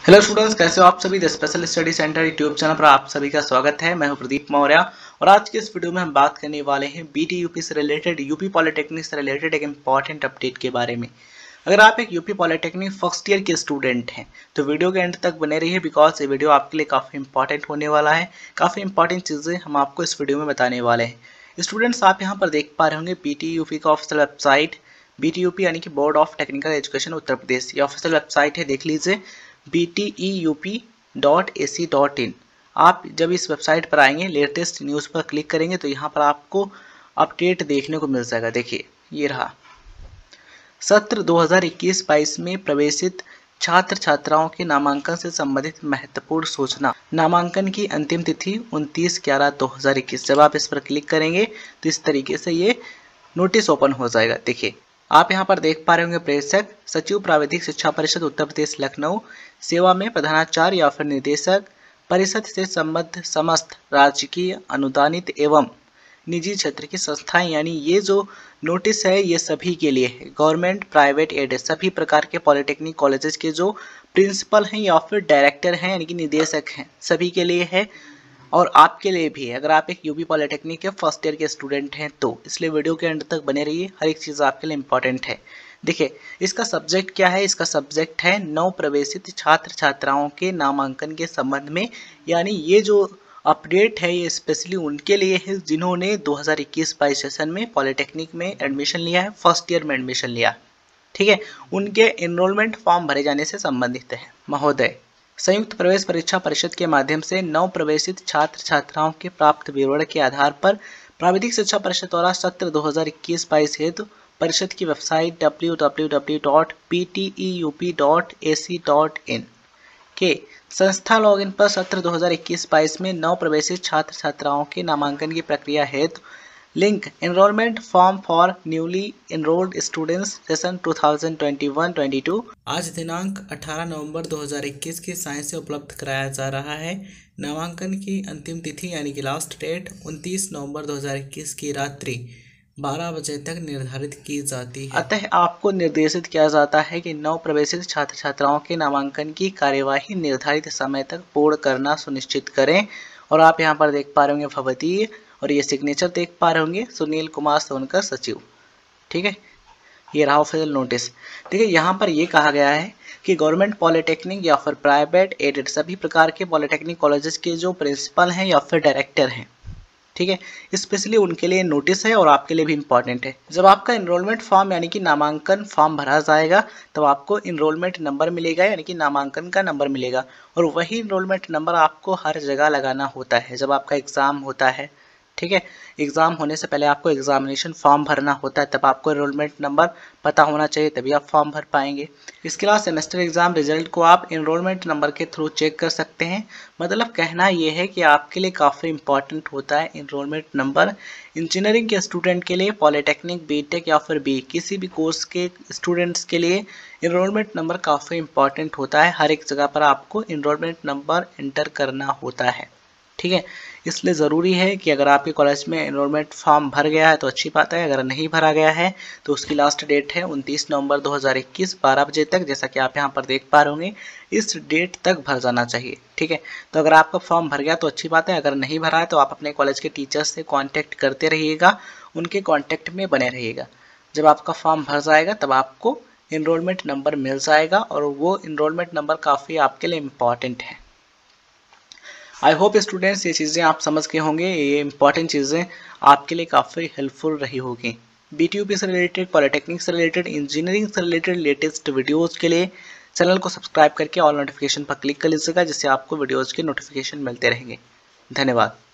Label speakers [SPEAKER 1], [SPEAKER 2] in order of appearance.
[SPEAKER 1] Hello students, कैसे हो आप सभी। The special study centre YouTube channel पर आप सभी का स्वागत है। मैं हूं प्रदीप मौर्य और आज के इस वीडियो में हम बात करने वाले हैं बीटी यूपी से रिलेटेड, यूपी पॉलिटेक्निक से रिलेटेड एक इंपॉर्टेंट अपडेट के बारे में। अगर आप एक यूपी पॉलिटेक्निक फर्स्ट ईयर के स्टूडेंट हैं तो वीडियो के एंड तक बने रहिए, बिकॉज ये वीडियो आपके लिए काफ़ी इंपॉर्टेंट होने वाला है। काफ़ी इंपॉर्टेंट चीज़ें हम आपको इस वीडियो में बताने वाले हैं। स्टूडेंट्स, आप यहाँ पर देख पा रहे होंगे बीटी यूपी का ऑफिशियल वेबसाइट, बीटी यूपी यानी कि board of technical education Uttar Pradesh, ये ऑफिशियल वेबसाइट है, देख लीजिए bteup.ac.in। आप जब इस वेबसाइट पर आएंगे, लेटेस्ट न्यूज़ पर क्लिक करेंगे तो यहाँ पर आपको अपडेट देखने को मिल जाएगा। देखिए, ये रहा सत्र 2021-22 में प्रवेशित छात्र छात्राओं के नामांकन से संबंधित महत्वपूर्ण सूचना। नामांकन की अंतिम तिथि 29/11/2021। जब आप इस पर क्लिक करेंगे तो इस तरीके से ये नोटिस ओपन हो जाएगा। देखिए, आप यहाँ पर देख पा रहे होंगे प्रेषक सचिव प्राविधिक शिक्षा परिषद उत्तर प्रदेश लखनऊ, सेवा में प्रधानाचार्य या फिर निदेशक, परिषद से संबद्ध समस्त राजकीय अनुदानित एवं निजी क्षेत्र की संस्थाएं। यानी ये जो नोटिस है ये सभी के लिए है, गवर्नमेंट, प्राइवेट, एडेड, सभी प्रकार के पॉलिटेक्निक कॉलेजेस के जो प्रिंसिपल हैं या फिर डायरेक्टर हैं यानी कि निदेशक हैं, सभी के लिए है और आपके लिए भी है। अगर आप एक यूपी पॉलिटेक्निक के फर्स्ट ईयर के स्टूडेंट हैं तो इसलिए वीडियो के एंड तक बने रहिए, हर एक चीज़ आपके लिए इंपॉर्टेंट है। देखिए, इसका सब्जेक्ट क्या है। इसका सब्जेक्ट है नव प्रवेशित छात्र छात्राओं के नामांकन के संबंध में। यानी ये जो अपडेट है ये स्पेशली उनके लिए है जिन्होंने 2021-22 सेशन में पॉलिटेक्निक में एडमिशन लिया है, फर्स्ट ईयर में एडमिशन लिया, ठीक है। उनके एनरोलमेंट फॉर्म भरे जाने से संबंधित है। महोदय, संयुक्त प्रवेश परीक्षा परिषद के माध्यम से नव प्रवेशित छात्र छात्राओं के प्राप्त विवरण के आधार पर प्राविधिक शिक्षा परिषद द्वारा सत्र 2021-22 हेतु परिषद की वेबसाइट www.pteup.ac.in के संस्था लॉगिन पर सत्र 2021-22 में नव प्रवेशित छात्र छात्राओं के नामांकन की प्रक्रिया हेतु link enrolment form for newly enrolled students session 2021-22 आज दिनांक 18 नवंबर 2021 के साइंस से उपलब्ध कराया जा रहा है। नामांकन की अंतिम तिथि यानी कि लास्ट डेट 29 नवंबर 2021 की रात्रि 12 बजे तक निर्धारित की जाती है। अतः आपको निर्देशित किया जाता है कि नव प्रवेशित छात्र छात्राओं के नामांकन की कार्यवाही निर्धारित समय तक पूर्ण करना सुनिश्चित करें। और आप यहाँ पर देख पा रहे होंगे भवती और ये सिग्नेचर देख पा रहे होंगे सुनील कुमार सोनकर सचिव, ठीक है। ये रहा ऑफिशियल नोटिस। देखिए, यहाँ पर ये कहा गया है कि गवर्नमेंट पॉलिटेक्निक या फिर प्राइवेट, एडेड, सभी प्रकार के पॉलिटेक्निक कॉलेजेस के जो प्रिंसिपल हैं या फिर डायरेक्टर हैं, ठीक है, स्पेशली उनके लिए नोटिस है और आपके लिए भी इंपॉर्टेंट है। जब आपका इनरोलमेंट फॉर्म यानी कि नामांकन फॉर्म भरा जाएगा तब आपको इनरोलमेंट नंबर मिलेगा यानी कि नामांकन का नंबर मिलेगा और वही इनरोलमेंट नंबर आपको हर जगह लगाना होता है जब आपका एग्ज़ाम होता है, ठीक है। एग्ज़ाम होने से पहले आपको एग्जामिनेशन फॉर्म भरना होता है, तब आपको एनरोलमेंट नंबर पता होना चाहिए, तभी आप फॉर्म भर पाएंगे। इसके अलावा सेमेस्टर एग्जाम रिजल्ट को आप एनरोलमेंट नंबर के थ्रू चेक कर सकते हैं। मतलब कहना ये है कि आपके लिए काफ़ी इंपॉर्टेंट होता है एनरोलमेंट नंबर। इंजीनियरिंग के स्टूडेंट के लिए, पॉलिटेक्निक, बीटेक या फिर बी किसी भी कोर्स के स्टूडेंट्स के लिए एनरोलमेंट नंबर काफ़ी इंपॉर्टेंट होता है। हर एक जगह पर आपको एनरोलमेंट नंबर एंटर करना होता है, ठीक है। इसलिए ज़रूरी है कि अगर आपके कॉलेज में एनरोलमेंट फॉर्म भर गया है तो अच्छी बात है, अगर नहीं भरा गया है तो उसकी लास्ट डेट है 29 नवंबर 2021 12 बजे तक, जैसा कि आप यहाँ पर देख पा रहे होंगे। इस डेट तक भर जाना चाहिए, ठीक है। तो अगर आपका फॉर्म भर गया तो अच्छी बात है, अगर नहीं भरा है तो आप अपने कॉलेज के टीचर्स से कॉन्टैक्ट करते रहिएगा, उनके कॉन्टैक्ट में बने रहिएगा। जब आपका फॉर्म भर जाएगा तब आपको एनरोलमेंट नंबर मिल जाएगा और वो एनरोलमेंट नंबर काफ़ी आपके लिए इम्पॉर्टेंट है। आई होप स्टूडेंट्स ये चीज़ें आप समझ के होंगे, ये इंपॉर्टेंट चीज़ें आपके लिए काफ़ी हेल्पफुल रही होगी। बीटीयूपी से रिलेटेड, पॉलिटेक्निक से रिलेटेड, इंजीनियरिंग से रिलेटेड लेटेस्ट वीडियोज़ के लिए चैनल को सब्सक्राइब करके ऑल नोटिफिकेशन पर क्लिक कर लीजिएगा, जिससे आपको वीडियोज़ के नोटिफिकेशन मिलते रहेंगे। धन्यवाद।